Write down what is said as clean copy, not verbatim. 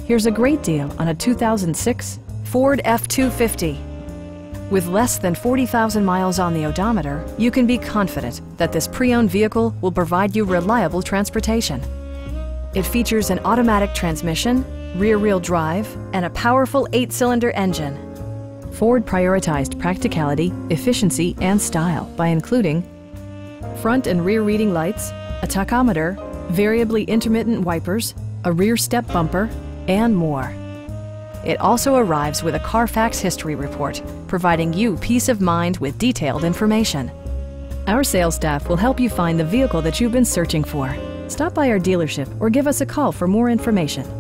Here's a great deal on a 2006 Ford F-250. With less than 40,000 miles on the odometer, you can be confident that this pre-owned vehicle will provide you reliable transportation. It features an automatic transmission, rear-wheel drive, and a powerful 8-cylinder engine. Ford prioritized practicality, efficiency, and style by including front and rear reading lights, a tachometer, variably intermittent wipers, a rear step bumper, and more. It also arrives with a Carfax history report, providing you peace of mind with detailed information. Our sales staff will help you find the vehicle that you've been searching for. Stop by our dealership or give us a call for more information.